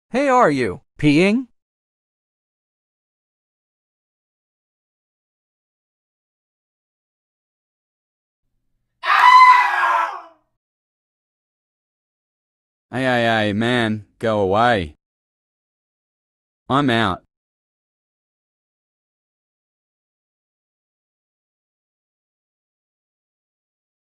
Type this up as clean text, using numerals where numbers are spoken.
Hey, are you peeing? Hey, man, go away. I'm out.